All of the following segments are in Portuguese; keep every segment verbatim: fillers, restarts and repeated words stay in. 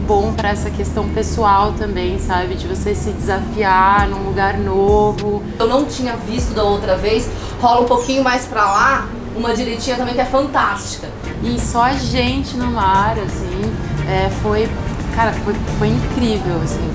bom para essa questão pessoal também, sabe? De você se desafiar num lugar novo. Eu não tinha visto da outra vez, rola um pouquinho mais pra lá, uma direitinha também que é fantástica. E só a gente no mar, assim, é, foi, cara, foi, foi incrível, assim.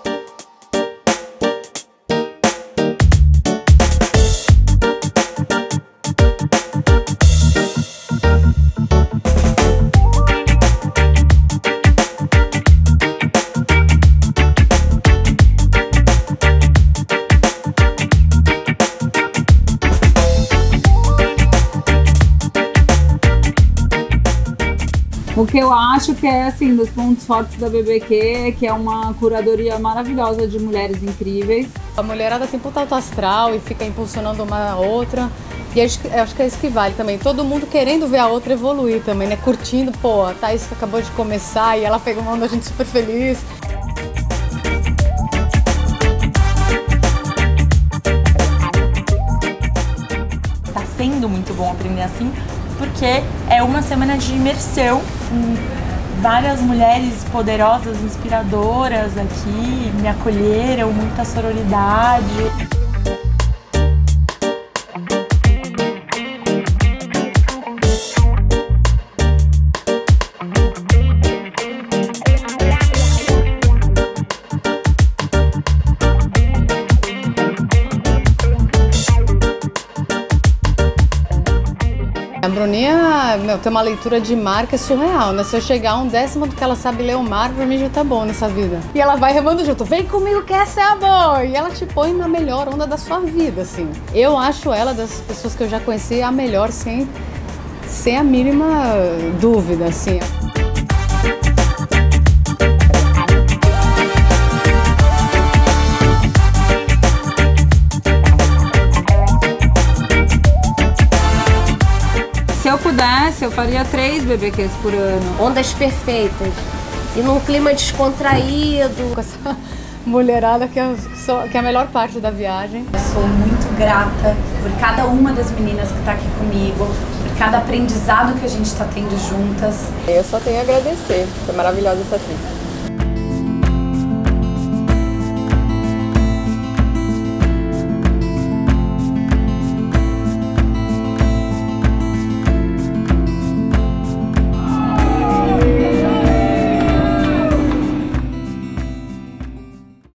O que eu acho que é, assim, dos pontos fortes da B B Q, que é uma curadoria maravilhosa de mulheres incríveis. A mulherada tem puta alto astral e fica impulsionando uma a outra. E acho, acho que é isso que vale também. Todo mundo querendo ver a outra evoluir também, né? Curtindo, pô, a Thaís que acabou de começar e ela pegou uma onda, a gente super feliz. Tá sendo muito bom aprender assim, porque é uma semana de imersão com várias mulheres poderosas, inspiradoras aqui, me acolheram, muita sororidade. A Bruninha, meu, tem uma leitura de mar que é surreal, né? Se eu chegar a um décimo do que ela sabe ler o mar, pra mim já tá bom nessa vida. E ela vai remando junto, vem comigo que essa é a boa! E ela te põe na melhor onda da sua vida, assim. Eu acho ela, das pessoas que eu já conheci, a melhor, sem, sem a mínima dúvida, assim. Se eu pudesse, eu faria três B B Qs por ano. Ondas perfeitas. E num clima descontraído. Com essa mulherada que é, que é a melhor parte da viagem. Eu sou muito grata por cada uma das meninas que está aqui comigo, por cada aprendizado que a gente está tendo juntas. Eu só tenho a agradecer. Foi maravilhosa essa trip.